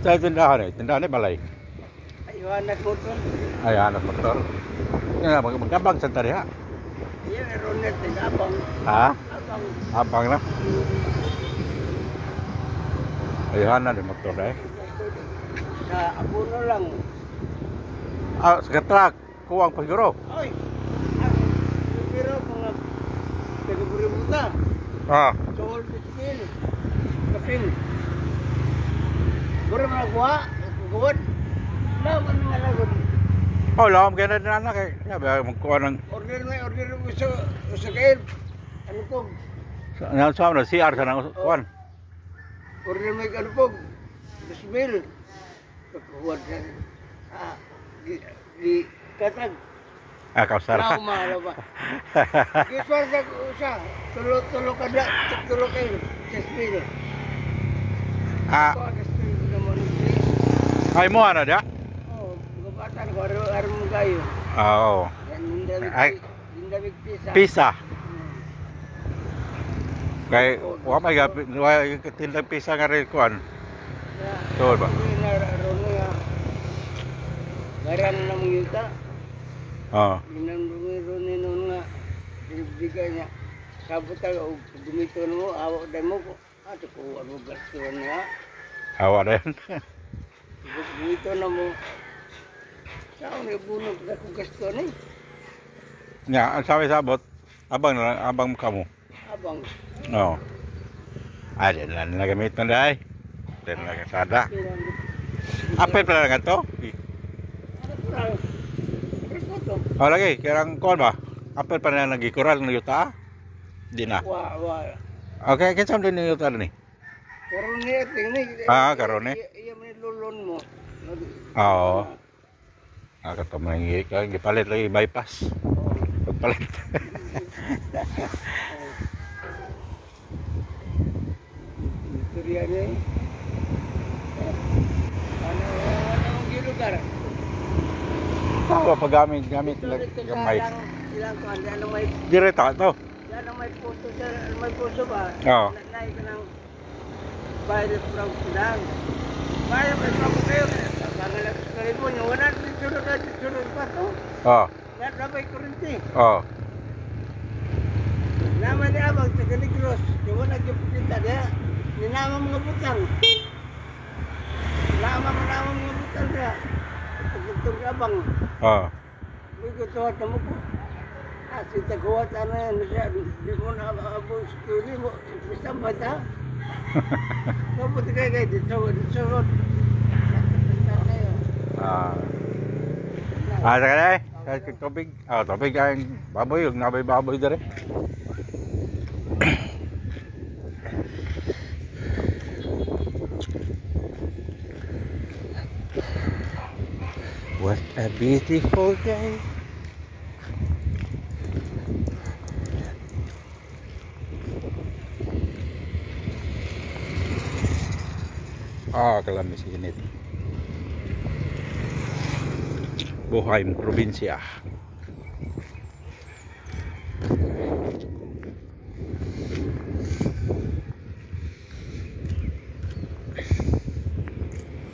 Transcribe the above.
Sa tindahan eh balay. Ayuhan na motor. Ay, anak motor. Nga, magkabang sa tari ha? Iya, Ronet, abang. Ha? Abang. Abang na. Ayuhan na din motor eh. Sa apuno lang. Ah, sa truck. Kuwang paguro. Oy, pero mga taga-buributa. Ah. Sohol piskil. Kapin. Gura mga guwad. Laman nga lagod. Oh, lawam kaya na din anak eh. Ya, biya magkuha ng... Order mo sa kail. Ano po? Sa na, CR sa nang kuhan. Order mo ano po? 2,000. Pagkuwad na. Di katag. Ah, kausar. Trauma ba? Kiswar sa usa. Tulo kada. Tulo kayo. 6,000. Ah, ay mo ana dia? Oh, gubatan ko arum mo kayo. Oo. Ay, pisa. Kay wa may tindag pisa nga rin kuan. Tol ba? Garan na mong yuta. Oo. Minang nun nga. Binibigay niya. Sabot ako, dumito na mo, awak din mo ko. Ato ko, ano gastuhan niya. Awa din. Dumito na mo. Saan may bunog na kong gastuhan eh. Nya, ang sabi sabot, abang kamo. Abang. Oo. Ay, din lang nagamit na dai. Din lang sada. Apa pala nga to? Oh lagi, kirang kuan ba? Apel pa na nagikural ng yuta? Di na. Wah. Okay, kinsam din yung yuta ni? Karone tingni. Ah, karone. Iya man lulon mo. Oo. Nakata mo nang gipalit lagi bypass. Pagpalit. Istorya niya eh. Ano gilugar? Tawa paggamit lang gamay. Ilang kuan, ano may Direta to. yan ang may puso sa may puso ba? Oo. Nanay ka ng bayad from Sudan. Bayad pa ko kayo. Kangalas ka rin mo. Yung wala sunod pa to. Oo. Yan rabay kurinti. Oo. Naman niya abang sa Galigros. Yung wala nagpupunta niya. Ninama mga butang. Nama mga butang niya. Pagkutong abang. Oo. May kutuhat na mo ko. Si Taguat ano yan siya. Di mo na abong skuli mo. Basta ba ta? Mabuti kayo kayo. Dito. Saka na eh. Tubig. Tubig ang baboy. Yung nabay-baboy na rin. What a beautiful day. Kalamis init. Buhay mo probinsya.